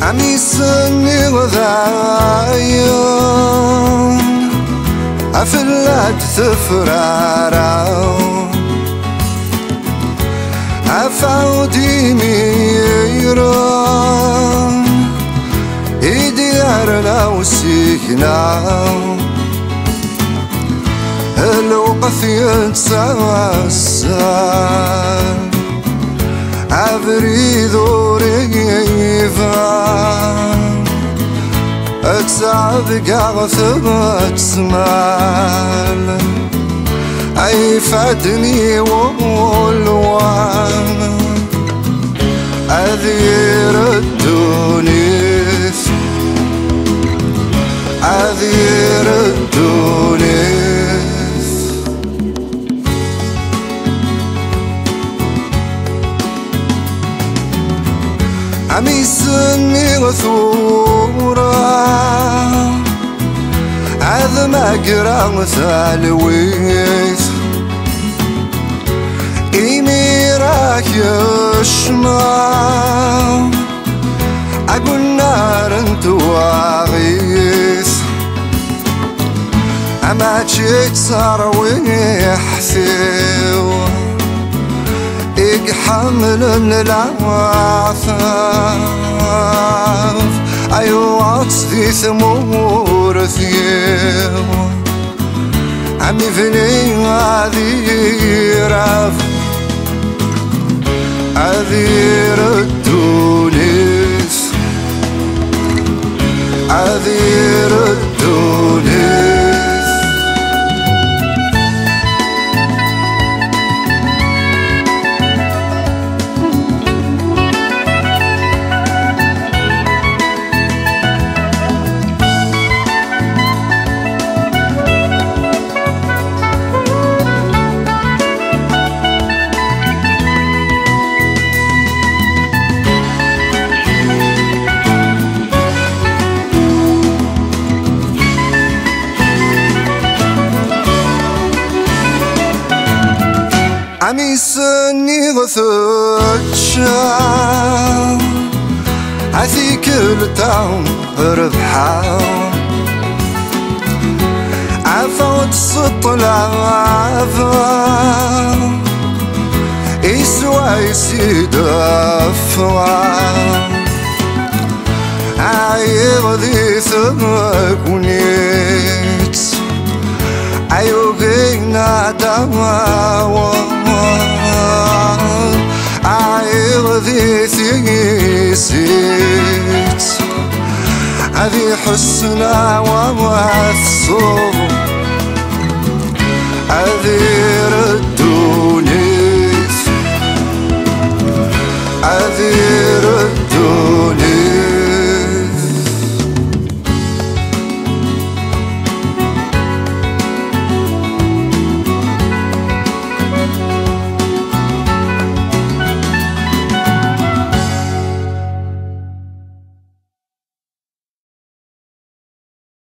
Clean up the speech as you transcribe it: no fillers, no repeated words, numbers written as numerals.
عم يسني غذايون أفلات ثفرارو أفعودي ميرون إديارنا وسيكناو الوقت يتسوسر أبريد وريفا أتسابق أغثب تسمال أي فادني والوان أذير الدونيس أذير الدونيس عم يسني غثورة عذ ما قرا ثالويث إيمي راك يشمع أقول نار انتواغيث أما تشيت صار ويحثيو حمل للعواثف أيوة ذي ثمور ثيو عمي فيني عذيرف عذير التونس عذير التونس عم يسني غثتشا عثي كل تاون ربحا عفوت سطلع عفا يسوى يسيد أفوا عايغ ذي ثمك ونيت عيوغينا دواوا عايغ ذي ثيسيت عذي حسنا ووثو عذي رد